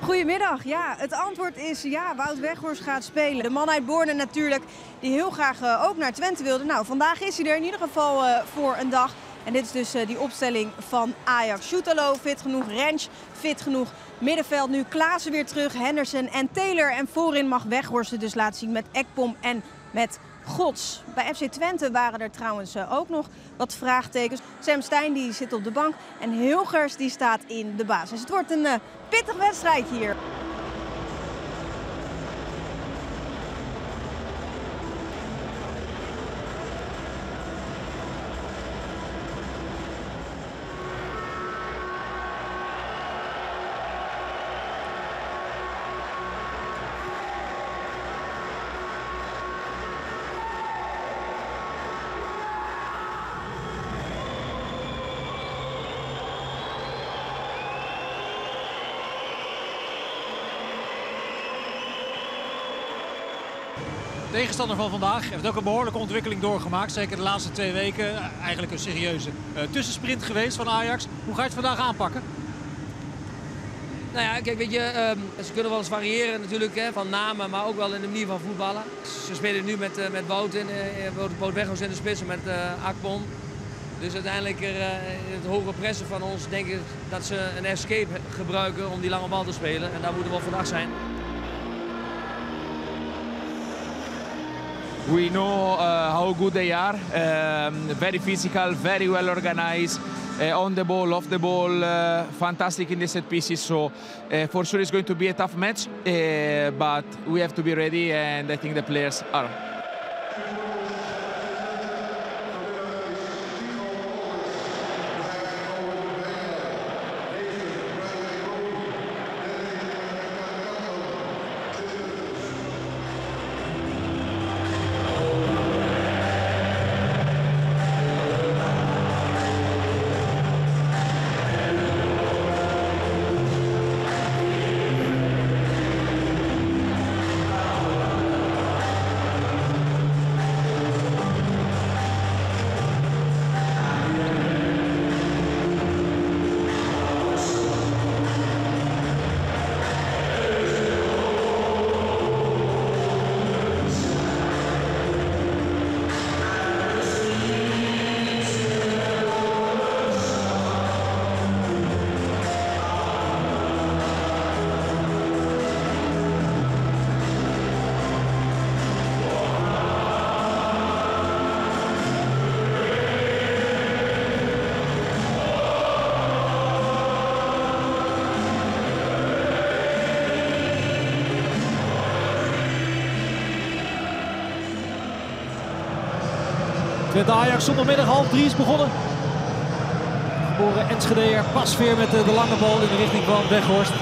Goedemiddag. Ja, het antwoord is ja, Wout Weghorst gaat spelen. De man uit Borne natuurlijk, die heel graag ook naar Twente wilde. Nou, vandaag is hij er in ieder geval voor een dag. En dit is dus die opstelling van Ajax. Soetelo fit genoeg, Rens fit genoeg. Middenveld nu Klaassen weer terug, Henderson en Taylor. En voorin mag Weghorst het dus laten zien met Ekpom en met Gods. Bij FC Twente waren er trouwens ook nog wat vraagtekens. Sam Stein die zit op de bank en Hilgers die staat in de basis. Het wordt een pittig wedstrijd hier. De tegenstander van vandaag heeft ook een behoorlijke ontwikkeling doorgemaakt. Zeker de laatste 2 weken. Eigenlijk een serieuze tussensprint geweest van Ajax. Hoe ga je het vandaag aanpakken? Nou ja, kijk, weet je, ze kunnen wel eens variëren natuurlijk hè, van namen, maar ook wel in de manier van voetballen. Ze spelen nu met Wout Weghorst in de spits en met Akpom. Dus uiteindelijk in het hoge pressen van ons denk ik dat ze een escape gebruiken om die lange bal te spelen. En daar moeten we wel vandaag zijn. We know how good they are, very physical, very well organized, on the ball, off the ball, fantastic in the set pieces. So for sure it's going to be a tough match, but we have to be ready and I think the players are. Twente Ajax zondagmiddag 2:30 is begonnen. Geboren Enschedeer, Pasveer met de lange bal in de richting van Weghorst.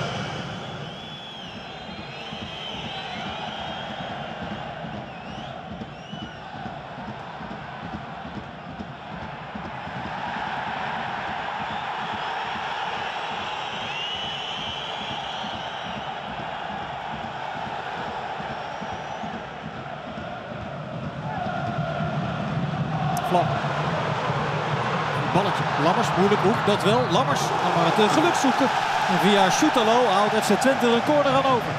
Balletje, Lammers, moeilijk hoek, dat wel. Lammers kan maar het geluk zoeken. En via Soetelo houdt FC Twente een corner aan over.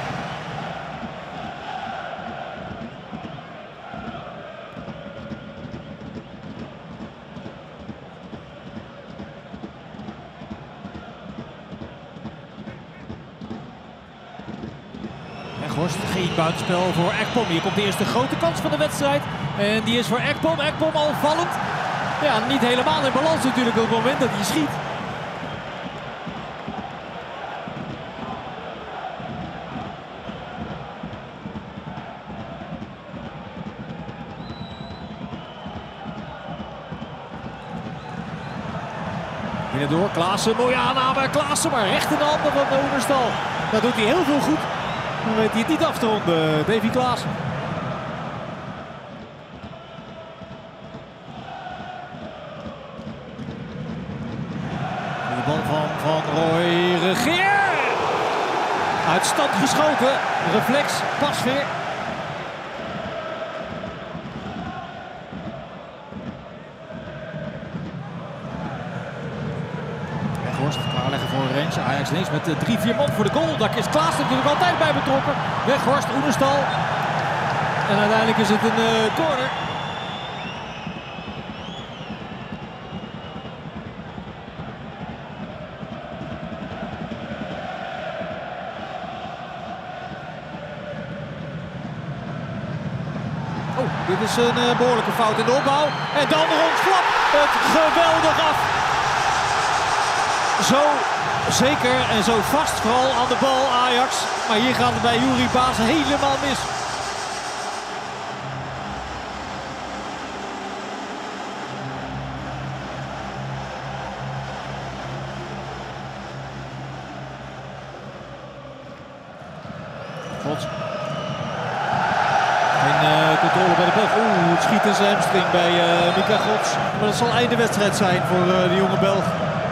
Weghorst, geen buitenspel voor Ekpom. Hier komt de eerste grote kans van de wedstrijd. En die is voor Ekpom. Ekpom al vallend. Ja, niet helemaal in balans natuurlijk op het moment dat hij schiet. Binnendoor, Klaassen, mooie aanname, Klaassen, maar recht in de handen van Oenerstal. Daar doet hij heel veel goed. Dan weet hij het niet af te ronden, Davy Klaassen. De bal van Roy Regeer. Uit stand geschoten. Reflex, Pasveer. Weghorst, Klaarleggen voor Rens. Ajax ineens met 3-4 man voor de goal. Daar is Klaas natuurlijk altijd bij betrokken. Weghorst, Oenestal. En uiteindelijk is het een corner. Oh, dit is een behoorlijke fout in de opbouw. En dan rond Flap het geweldig af. Zo zeker en zo vast vooral aan de bal Ajax. Maar hier gaat het bij Juri Baas helemaal mis. Gods. Geen controle bij de Belg. Oeh, het schiet in zijn hamstring bij Mika Gods. Maar dat zal einde wedstrijd zijn voor de jonge Belg.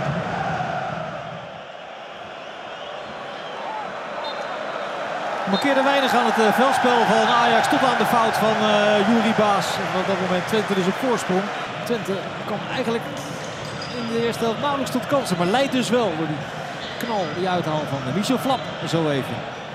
Markeerde weinig aan het veldspel van Ajax tot aan de fout van Juri Baas. En op dat moment Twente dus op voorsprong. Twente kwam eigenlijk in de eerste helft nauwelijks tot kansen, maar leidt dus wel door die knal, die uithaal van Michel Flap zo even.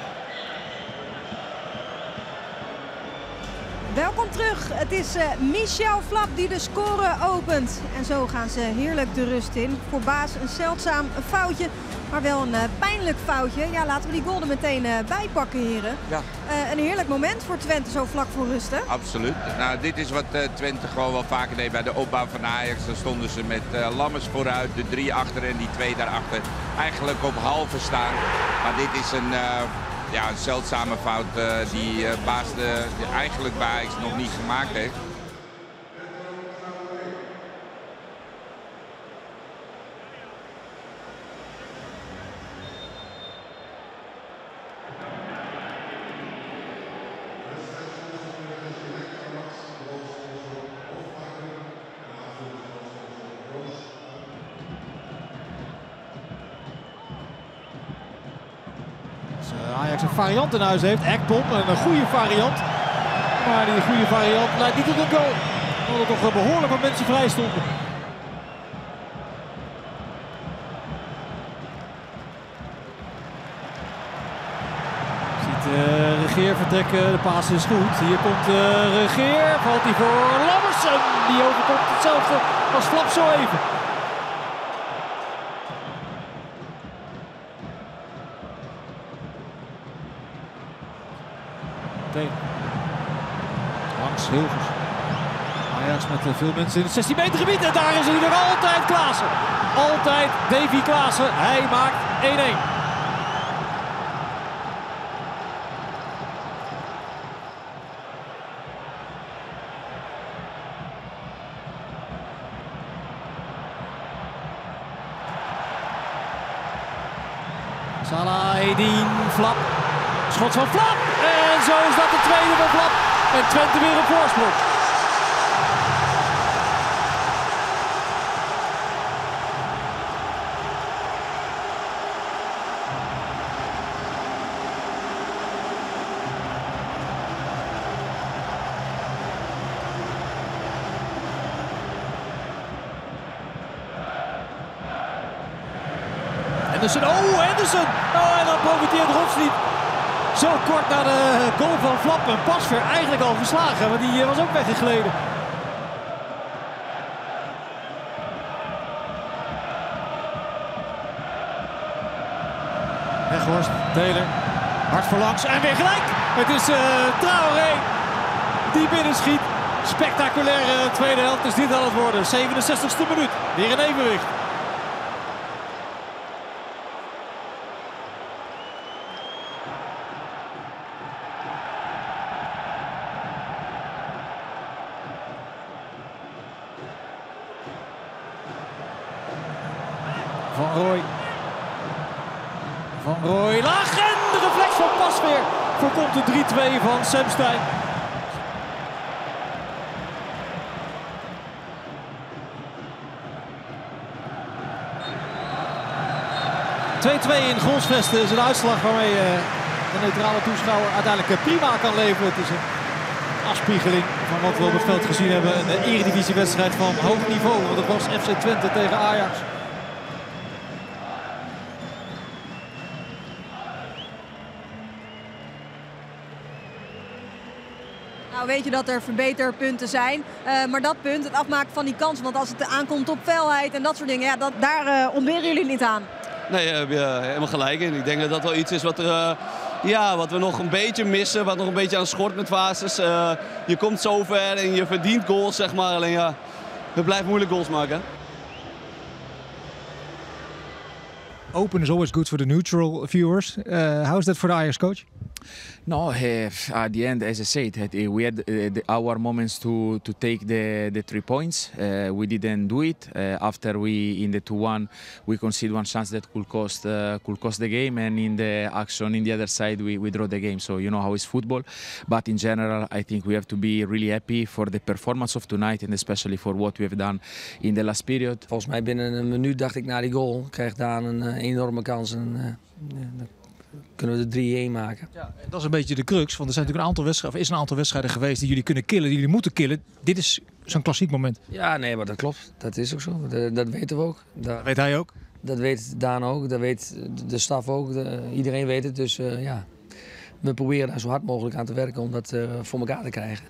Welkom terug. Het is Michel Flap die de score opent. En zo gaan ze heerlijk de rust in. Voor Baas een zeldzaam foutje, maar wel een pijnlijk foutje. Ja, laten we die goal er meteen bij pakken, heren. Ja. Een heerlijk moment voor Twente zo vlak voor rust, hè? Absoluut. Nou, dit is wat Twente gewoon wel vaker deed bij de opbouw van Ajax. Dan stonden ze met Lammers vooruit, de 3 achter en die 2 daarachter. Eigenlijk op halve staan. Maar dit is een zeldzame fout die Baas eigenlijk bij Ajax nog niet gemaakt heeft. Ajax een variant in huis heeft. Ekpom, een goede variant. Maar die goede variant leidt niet tot een goal. Omdat er toch behoorlijk wat mensen vrij stonden. Ziet Regeer vertrekken. De paas is goed. Hier komt Regeer. Valt hij voor Lammers. En die overkomt hetzelfde als Flap zo even. Langs Hilgers. Ajax met veel mensen in het 16 meter gebied. En daar is natuurlijk altijd Klaassen. Altijd Davy Klaassen. Hij maakt 1-1. Salah, Edin, Flap. Schot van Flap. En zo is dat de tweede van Flap. En Twente weer op voorsprong. Henderson, Henderson! Oh, en dan profiteert Rots niet. Zo kort na de goal van Flap en Pasveer eigenlijk al geslagen, want die was ook weggegleden. Weghorst, Taylor, hard voorlangs en weer gelijk. Het is Traoré die binnenschiet. Spectaculaire tweede helft is dit aan het worden. 67e minuut, weer een evenwicht. Van Rooij laag en de reflex van Pasveer voorkomt de 3-2 van Sam Stein. In Gronsvesten is een uitslag waarmee de neutrale toeschouwer uiteindelijk prima kan leven. Het is een afspiegeling van wat we op het veld gezien hebben. Een eredivisiewedstrijd van hoog niveau, want het was FC Twente tegen Ajax. Nou weet je dat er verbeterpunten zijn, maar dat punt, het afmaken van die kansen, want als het aankomt op felheid en dat soort dingen, ja, daar ontberen jullie niet aan. Nee, daar heb je helemaal gelijk in. Ik denk dat dat wel iets is wat we nog een beetje missen, wat nog een beetje aan schort met fases. Je komt zo ver en je verdient goals, zeg maar. Alleen ja, we blijven moeilijk goals maken. Open is always good for the neutral viewers. How is that for the Ajax coach? No, at the end, as I said, we had our moments to take the 3 points. We didn't do it. After we in the 2-1, we conceded one chance that could cost the game, and in the action in the other side, we draw the game. So you know how it's football. But in general, I think we have to be really happy for the performance of tonight, and especially for what we have done in the last period. Volgens mij binnen een minuut dacht ik na die goal, kreeg Daan een enorme kans en kunnen we de 3-1 maken. Ja, dat is een beetje de crux, want er zijn natuurlijk is een aantal wedstrijden geweest die jullie kunnen killen, die jullie moeten killen. Dit is zo'n klassiek moment. Ja, nee, maar dat klopt. Dat is ook zo. Dat weten we ook. Dat weet hij ook? Dat weet Daan ook, dat weet de staf ook. Iedereen weet het, dus ja. We proberen daar zo hard mogelijk aan te werken om dat voor elkaar te krijgen.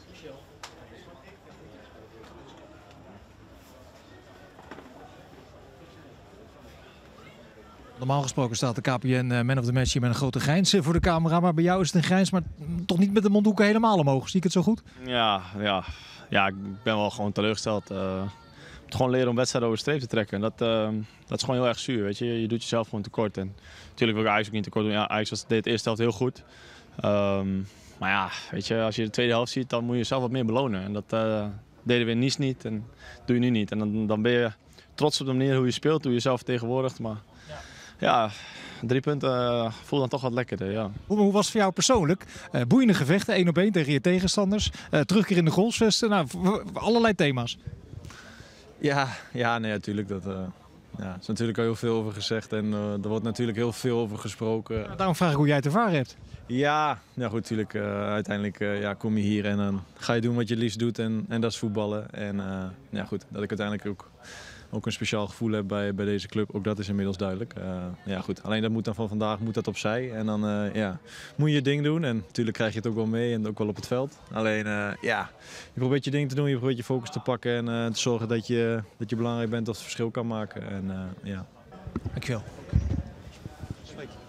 Normaal gesproken staat de KPN Man of the Match hier met een grote grijns voor de camera. Maar bij jou is het een grijns, maar toch niet met de mondhoeken helemaal omhoog. Zie ik het zo goed? Ja, ik ben wel gewoon teleurgesteld. Je moet gewoon leren om wedstrijden over de streep te trekken. Dat is gewoon heel erg zuur. Weet je? Je doet jezelf gewoon tekort. En natuurlijk wil ik Ajax ook niet tekort doen. Ja, Ajax deed de eerste helft heel goed. Maar ja, weet je, als je de tweede helft ziet, dan moet je jezelf wat meer belonen. En dat deden we in Nice niet en doe je nu niet. En dan ben je trots op de manier hoe je speelt, hoe je jezelf vertegenwoordigt. Maar ja, 3 punten voelt dan toch wat lekkerder, ja. Hoe was het voor jou persoonlijk? Boeiende gevechten, 1 op 1 tegen je tegenstanders. Terugkeer in de goalsvesten, nou, allerlei thema's. Ja, nee, natuurlijk. Er is natuurlijk al heel veel over gezegd en er wordt natuurlijk heel veel over gesproken. Daarom vraag ik hoe jij het ervaren hebt. Ja, goed, natuurlijk. Uiteindelijk kom je hier en dan ga je doen wat je liefst doet en dat is voetballen. En goed, dat ik uiteindelijk ook een speciaal gevoel heb bij deze club, ook dat is inmiddels duidelijk. Goed, alleen dat moet dan van vandaag moet opzij en dan moet je je ding doen. En natuurlijk krijg je het ook wel mee en ook wel op het veld. Alleen je probeert je ding te doen, je probeert je focus te pakken en te zorgen dat je belangrijk bent of het verschil kan maken. En, Dankjewel.